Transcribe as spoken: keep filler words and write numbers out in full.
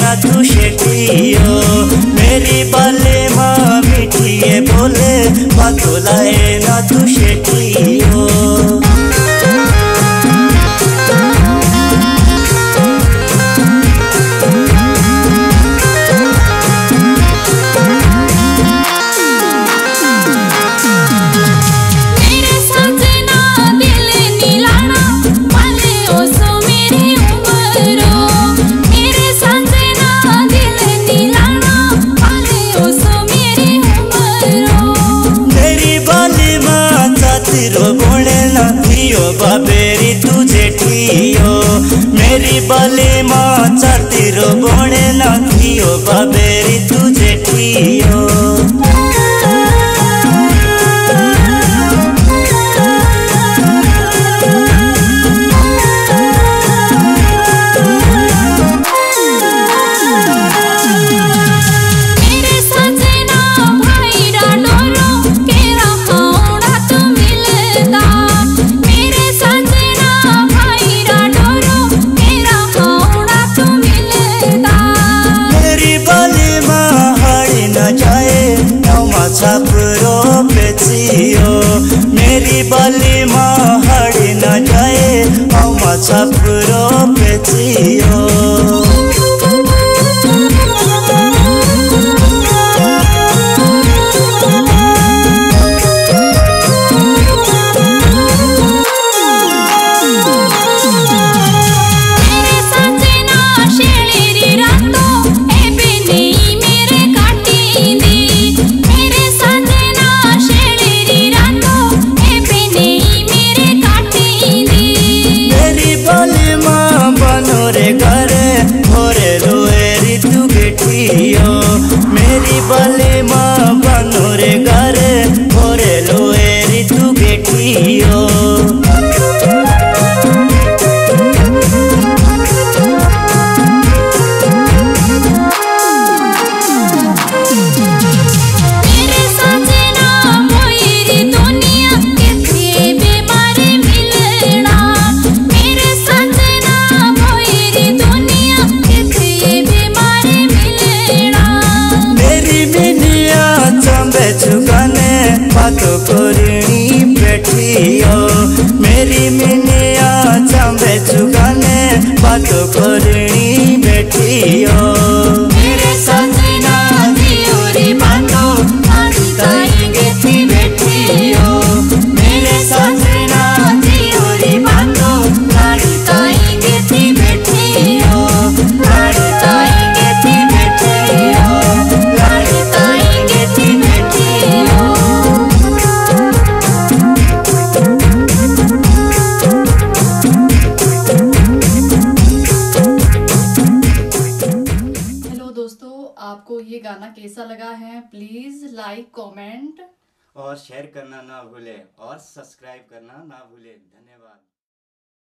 ना तू शेटियो, मेरी बाले माँ मीठिए बोले बातों लाए ना तू शेटियो। बाबेरी तुझे ठियो, मेरी बाले माँ चाहती रो बोने ना थियो, बाबेरी तुझे ठियो। छापरो पेचियो, मेरी बाली माँ हड़ी न जाए औमा छापरो पेचियो। मेरी बाले माँ बनो रे घरे भोरे लोए ऋतु गेठियो। बातों करिणी बैठियो, मेरी मिनिया चांबे चुगाने बातों करिणी बैठियो। मेरे सजना दियोरी बातों ताएंगे थी बैठियो, मेरे सजना दियोरी बातों लाड़ी ताएंगे थी बैठियो, लाड़ी ताएंगे थी बैठियो, लाड़ी ताएंगे थी बैठियो। आपको ये गाना कैसा लगा है, प्लीज लाइक कमेंट और शेयर करना ना भूले और सब्सक्राइब करना ना भूले। धन्यवाद।